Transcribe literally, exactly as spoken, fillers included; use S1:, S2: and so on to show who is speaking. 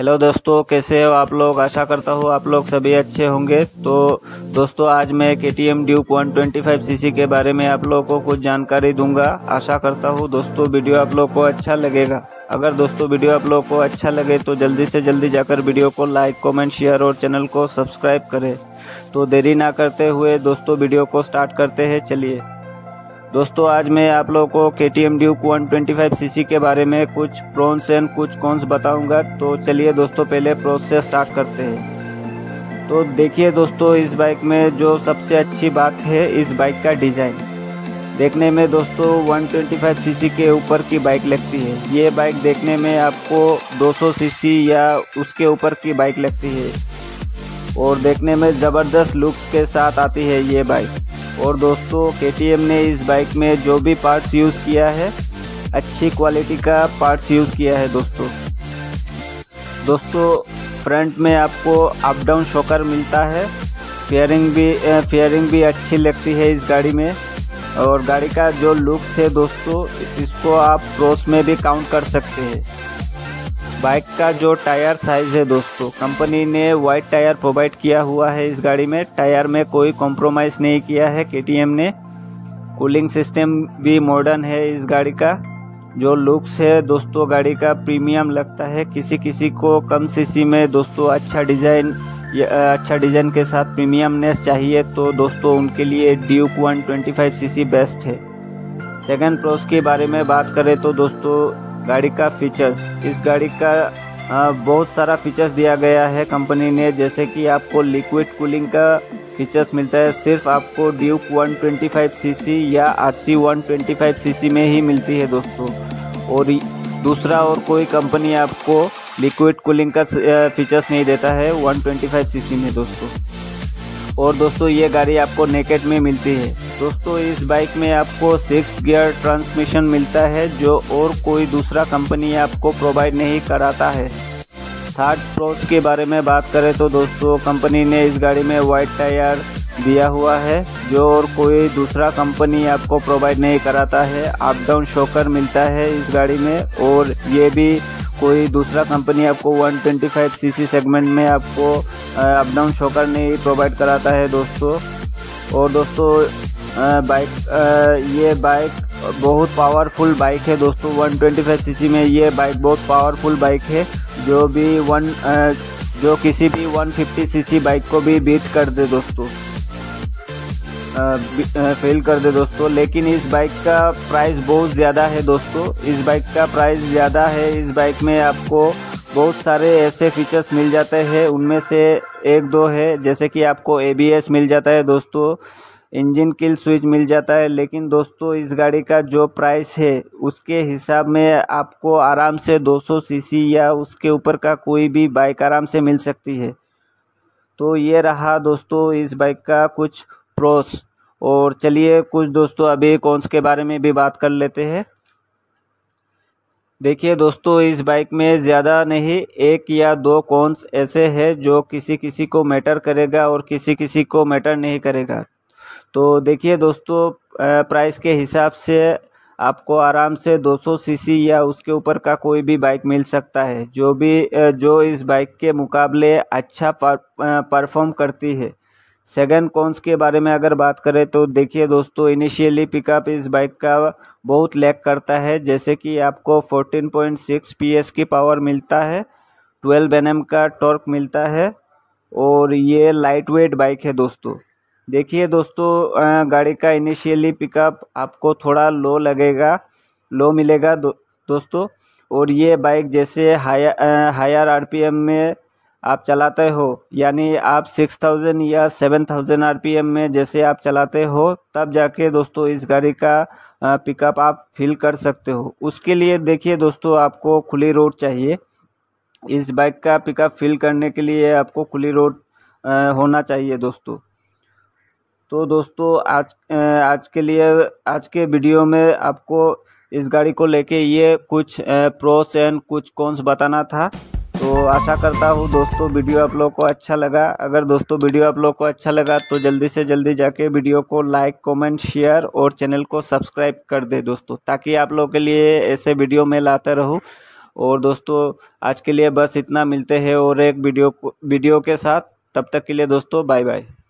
S1: Hello दोस्तों, कैसे हो आप लोग। आशा करता हूँ आप लोग सभी अच्छे होंगे। तो दोस्तों आज मैं K T M Duke one twenty five CC सी के बारे में आप लोगों को कुछ जानकारी दूंगा। आशा करता हूँ दोस्तों वीडियो आप लोग को अच्छा लगेगा। अगर दोस्तों वीडियो आप लोग को अच्छा लगे तो जल्दी से जल्दी जाकर वीडियो को लाइक कमेंट शेयर और चैनल को सब्सक्राइब करें। तो देरी ना करते हुए दोस्तों वीडियो को स्टार्ट करते हैं। चलिए दोस्तों, आज मैं आप लोगों को K T M Duke one twenty five CC सी के बारे में कुछ प्रोन्स एंड कुछ कॉन्स बताऊंगा। तो चलिए दोस्तों पहले प्रोस से स्टार्ट करते हैं। तो देखिए दोस्तों, इस बाइक में जो सबसे अच्छी बात है इस बाइक का डिज़ाइन। देखने में दोस्तों वन ट्वेंटी फाइव सी सी के ऊपर की बाइक लगती है। ये बाइक देखने में आपको दो सौ सी सी या उसके ऊपर की बाइक लगती है और देखने में ज़बरदस्त लुक्स के साथ आती है ये बाइक। और दोस्तों के टी एम ने इस बाइक में जो भी पार्ट्स यूज़ किया है अच्छी क्वालिटी का पार्ट्स यूज़ किया है दोस्तों। दोस्तों फ्रंट में आपको अप डाउन शॉकर मिलता है। फेयरिंग भी फेयरिंग भी अच्छी लगती है इस गाड़ी में। और गाड़ी का जो लुक्स है दोस्तों, इसको आप प्रोस में भी काउंट कर सकते हैं। बाइक का जो टायर साइज़ है दोस्तों, कंपनी ने वाइड टायर प्रोवाइड किया हुआ है इस गाड़ी में। टायर में कोई कॉम्प्रोमाइज़ नहीं किया है के टी एम ने। कूलिंग सिस्टम भी मॉडर्न है इस गाड़ी का। जो लुक्स है दोस्तों गाड़ी का प्रीमियम लगता है। किसी किसी को कम सीसी में दोस्तों अच्छा डिज़ाइन अच्छा डिज़ाइन के साथ प्रीमियमनेस चाहिए तो दोस्तों उनके लिए Duke one twenty five CC सी बेस्ट है। सेकंड प्रोस के बारे में बात करें तो दोस्तों गाड़ी का फीचर्स, इस गाड़ी का आ, बहुत सारा फीचर्स दिया गया है कंपनी ने। जैसे कि आपको लिक्विड कूलिंग का फीचर्स मिलता है, सिर्फ आपको Duke one twenty five CC सी या R C one twenty five CC सी में ही मिलती है दोस्तों। और दूसरा और कोई कंपनी आपको लिक्विड कूलिंग का फीचर्स नहीं देता है वन ट्वेंटी फाइव सी सी में दोस्तों। और दोस्तों ये गाड़ी आपको नेकेड में मिलती है दोस्तों। इस बाइक में आपको सिक्स गियर ट्रांसमिशन मिलता है जो और कोई दूसरा कंपनी आपको प्रोवाइड नहीं कराता है। थर्ड प्रोस के बारे में बात करें तो दोस्तों कंपनी ने इस गाड़ी में वाइड टायर दिया हुआ है जो और कोई दूसरा कंपनी आपको प्रोवाइड नहीं कराता है। अप डाउन शॉकर मिलता है इस गाड़ी में और ये भी कोई दूसरा कंपनी आपको वन ट्वेंटी फाइव सी सी सेगमेंट में आपको अप डाउन शॉकर नहीं प्रोवाइड कराता है दोस्तों। और दोस्तों बाइक ये बाइक बहुत पावरफुल बाइक है दोस्तों। वन ट्वेंटी फाइव सी सी में ये बाइक बहुत पावरफुल बाइक है जो भी वन जो किसी भी वन फिफ्टी सी सी बाइक को भी बीट कर दे दोस्तों, फेल कर दे दोस्तों। लेकिन इस बाइक का प्राइस बहुत ज़्यादा है दोस्तों। इस बाइक का प्राइस ज़्यादा है। इस बाइक में आपको बहुत सारे ऐसे फीचर्स मिल जाते हैं, उनमें से एक दो है जैसे कि आपको ए बी एस मिल जाता है दोस्तों, इंजन किल स्विच मिल जाता है। लेकिन दोस्तों इस गाड़ी का जो प्राइस है उसके हिसाब में आपको आराम से दो सौ सी सी या उसके ऊपर का कोई भी बाइक आराम से मिल सकती है। तो ये रहा दोस्तों इस बाइक का कुछ प्रोस। और चलिए कुछ दोस्तों अभी कॉन्स के बारे में भी बात कर लेते हैं। देखिए दोस्तों, इस बाइक में ज़्यादा नहीं एक या दो कॉन्स ऐसे हैं जो किसी किसी को मैटर करेगा और किसी किसी को मैटर नहीं करेगा। तो देखिए दोस्तों, प्राइस के हिसाब से आपको आराम से दो सौ सी सी या उसके ऊपर का कोई भी बाइक मिल सकता है जो भी जो इस बाइक के मुकाबले अच्छा परफॉर्म करती है। सेकंड कॉन्स के बारे में अगर बात करें तो देखिए दोस्तों, इनिशियली पिकअप इस बाइक का बहुत लैग करता है। जैसे कि आपको फोर्टीन पॉइंट सिक्स पी एस की पावर मिलता है, ट्वेल्व एन एम का टॉर्क मिलता है और ये लाइट वेट बाइक है दोस्तों। देखिए दोस्तों, गाड़ी का इनिशियली पिकअप आपको थोड़ा लो लगेगा लो मिलेगा दो, दोस्तों। और ये बाइक जैसे हायर हायर आर पी एम में आप चलाते हो, यानी आप सिक्स थाउजेंड या सेवन थाउजेंड आर पी एम में जैसे आप चलाते हो तब जाके दोस्तों इस गाड़ी का पिकअप आप फील कर सकते हो। उसके लिए देखिए दोस्तों आपको खुली रोड चाहिए। इस बाइक का पिकअप फील करने के लिए आपको खुली रोड होना चाहिए दोस्तों। तो दोस्तों आज आज के लिए आज के वीडियो में आपको इस गाड़ी को लेके ये कुछ प्रोस एंड कुछ कॉन्स बताना था। तो आशा करता हूँ दोस्तों वीडियो आप लोग को अच्छा लगा। अगर दोस्तों वीडियो आप लोग को अच्छा लगा तो जल्दी से जल्दी जाके वीडियो को लाइक कमेंट शेयर और चैनल को सब्सक्राइब कर दे दोस्तों, ताकि आप लोग के लिए ऐसे वीडियो मैं लाता रहूँ। और दोस्तों आज के लिए बस इतना, मिलते हैं और एक वीडियो वीडियो के साथ। तब तक के लिए दोस्तों बाय बाय।